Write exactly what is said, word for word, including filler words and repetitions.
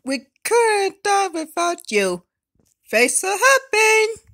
We couldn't die without you. Face so happy.